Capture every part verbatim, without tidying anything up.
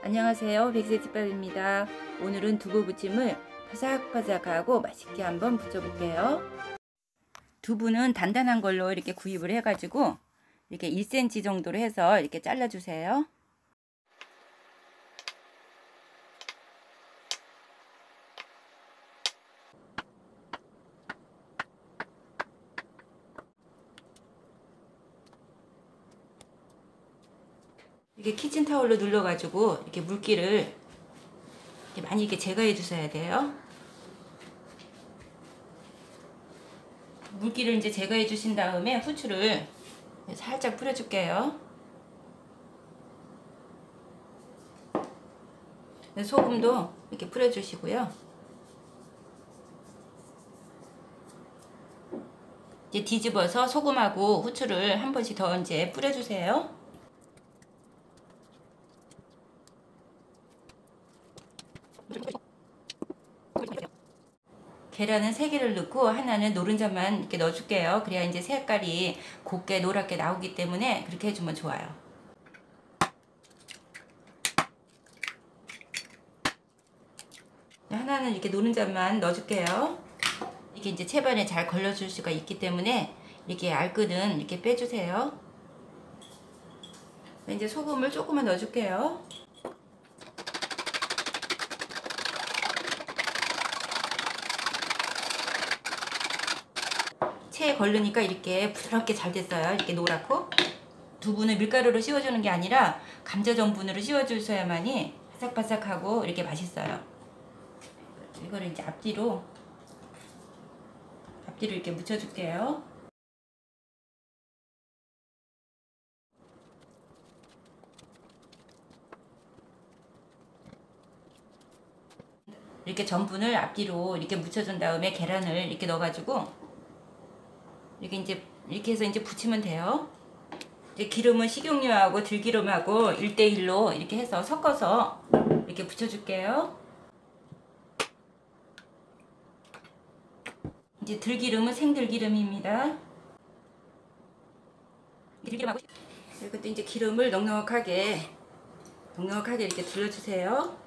안녕하세요, 백세집밥입니다. 오늘은 두부 부침을 바삭바삭하고 맛있게 한번 부쳐볼게요. 두부는 단단한 걸로 이렇게 구입을 해가지고 이렇게 일 센티미터 정도로 해서 이렇게 잘라주세요. 이렇게 키친타올로 눌러가지고 이렇게 물기를 이렇게 많이 이렇게 제거해 주셔야 돼요. 물기를 이제 제거해 주신 다음에 후추를 살짝 뿌려줄게요. 소금도 이렇게 뿌려주시고요. 이제 뒤집어서 소금하고 후추를 한 번씩 더 이제 뿌려주세요. 계란은 세 개를 넣고 하나는 노른자만 이렇게 넣어줄게요. 그래야 이제 색깔이 곱게 노랗게 나오기 때문에 그렇게 해주면 좋아요. 하나는 이렇게 노른자만 넣어줄게요. 이게 이제 채반에 잘 걸러줄 수가 있기 때문에 이렇게 알끈은 이렇게 빼주세요. 이제 소금을 조금만 넣어줄게요. 체에 걸르니까 이렇게 부드럽게 잘 됐어요. 이렇게 노랗고. 두부는 밀가루로 씌워주는 게 아니라 감자 전분으로 씌워주셔야만이 바삭바삭하고 이렇게 맛있어요. 이거를 이제 앞뒤로 앞뒤로 이렇게 묻혀줄게요. 이렇게 전분을 앞뒤로 이렇게 묻혀준 다음에 계란을 이렇게 넣어가지고 이렇게 이제 이렇게 해서 이제 부치면 돼요. 이제 기름은 식용유하고 들기름하고 일 대 일로 이렇게 해서 섞어서 이렇게 부쳐줄게요. 이제 들기름은 생들기름입니다. 들기름하고 이것도 이제 기름을 넉넉하게 넉넉하게 이렇게 둘러주세요.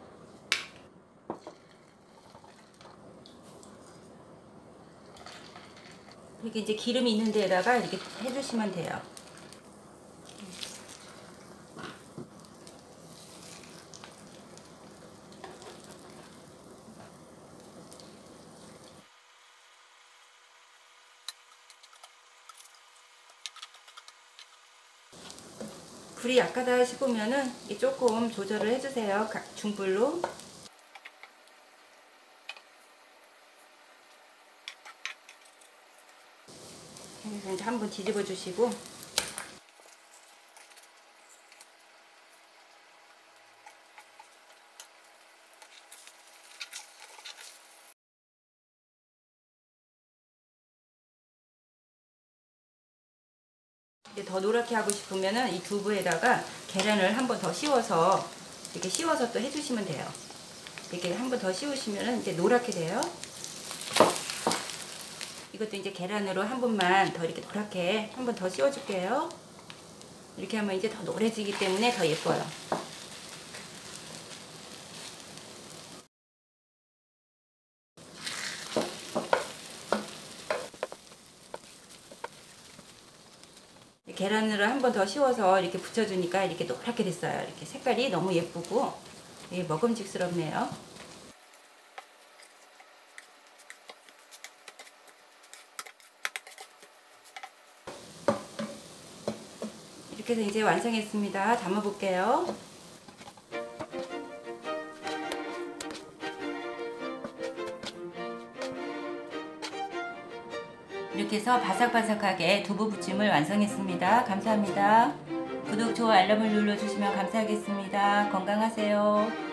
이렇게 이제 기름이 있는 데에다가 이렇게 해주시면 돼요. 불이 약하다 싶으면은 조금 조절을 해주세요. 중불로. 그래서 이제 한번 뒤집어 주시고 이제 더 노랗게 하고 싶으면은 이 두부에다가 계란을 한 번 더 씌워서 이렇게 씌워서 또 해주시면 돼요. 이렇게 한 번 더 씌우시면은 이제 노랗게 돼요. 이것도 이제 계란으로 한 번만 더 이렇게 노랗게 한 번 더 씌워줄게요. 이렇게 하면 이제 더 노래지기 때문에 더 예뻐요. 계란으로 한 번 더 씌워서 이렇게 붙여주니까 이렇게 노랗게 됐어요. 이렇게 색깔이 너무 예쁘고 먹음직스럽네요. 이렇게 해서 이제 완성했습니다. 담아 볼게요. 이렇게 해서 바삭바삭하게 두부 부침을 완성했습니다. 감사합니다. 구독, 좋아요, 알람을 눌러주시면 감사하겠습니다. 건강하세요.